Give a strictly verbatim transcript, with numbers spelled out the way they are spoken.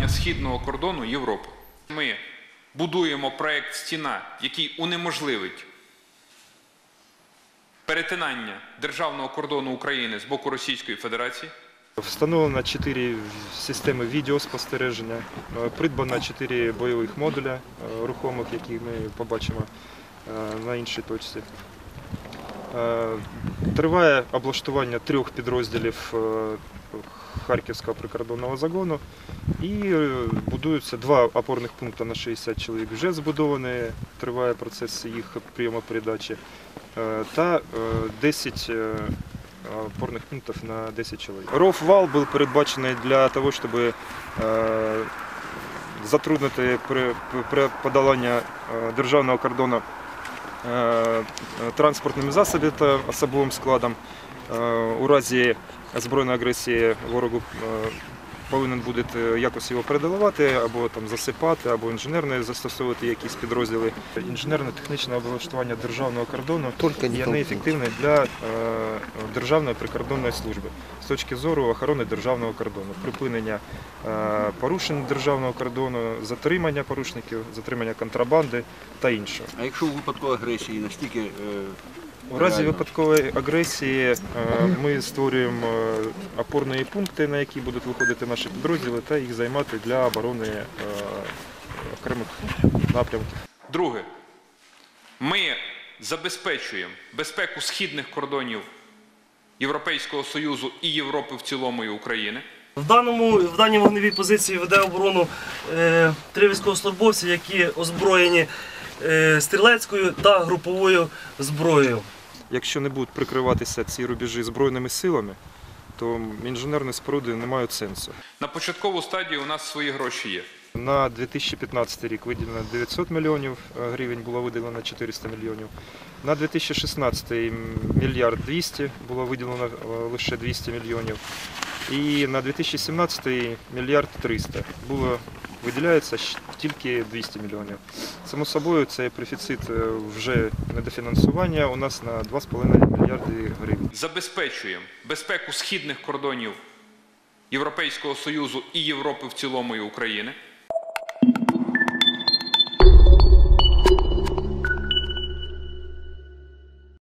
облаштування східного кордону Європи. Ми будуємо проєкт «Стіна», який унеможливить перетинання державного кордону України з боку Російської Федерації. Встановлено чотири системи відеоспостереження, придбано чотири бойових модуля рухомих, які ми побачимо на іншій точці. Триває облаштування трьох підрозділів Харківського прикордонного загону і будуються два опорних пункти на шістдесят чоловік, вже збудовані, триває процес їх прийому передачі, та десять опорных пунктов на десять человек. Ров-вал был передбачений для того, щоб затруднити при, при подоланні державного кордону транспортними засобами та особовим складом. У разі збройної агресії ворогу повинен буде якось його передавати, або там засипати, або інженерно застосовувати якісь підрозділи. Інженерно-технічне облаштування державного кордону є неефективне для Державної прикордонної служби з точки зору охорони державного кордону, припинення порушень державного кордону, затримання порушників, затримання контрабанди та іншого. А якщо у випадку агресії, настільки У разі випадкової агресії ми створюємо опорні пункти, на які будуть виходити наші підрозділи, та їх займати для оборони окремих напрямків. Друге. Ми забезпечуємо безпеку східних кордонів Європейського Союзу і Європи в цілому і України. В, даному, в даній вогневій позиції веде оборону е, три військовослужбовці, які озброєні е, стрілецькою та груповою зброєю. Якщо не будуть прикриватися ці рубежі збройними силами, то інженерні споруди не мають сенсу. На початкову стадію у нас свої гроші є. На дві тисячі п'ятнадцятий рік виділено дев'ятсот мільйонів гривень, було виділено чотириста мільйонів. На дві тисячі шістнадцятий мільярд двісті, було виділено лише двісті мільйонів. І на дві тисячі сімнадцятий мільярд триста, було виділяється тільки двісті мільйонів. Само собою, цей профіцит вже недофінансування у нас на два з половиною мільярди гривень. Забезпечуємо безпеку східних кордонів Європейського Союзу і Європи в цілому і України.